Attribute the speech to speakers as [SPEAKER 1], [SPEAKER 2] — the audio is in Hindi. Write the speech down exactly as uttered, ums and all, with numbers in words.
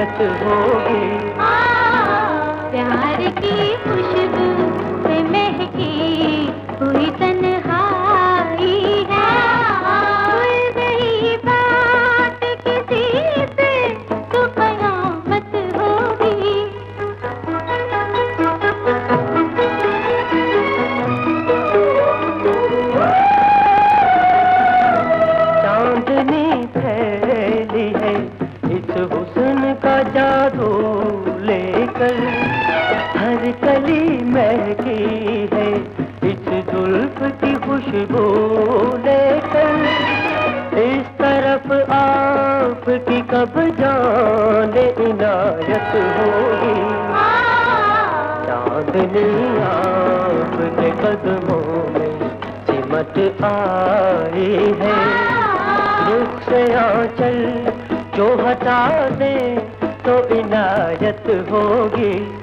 [SPEAKER 1] इनायत होगी।
[SPEAKER 2] प्यार की खुशबू से महकी हुई तन्हाई है, भूल गई बात किसी से तो कयामत होगी।
[SPEAKER 1] चांदनी फैली है इस हुस्न का जादू लेकर, हर कली महकी है इस जुल्फ की खुशबू लेकर। इस तरफ आपकी कब जाने इनायत होगी। चांदनी आपके कदमों में सिमट आई है, रुख से आंचल जो हटा दे तो इनायत होगी।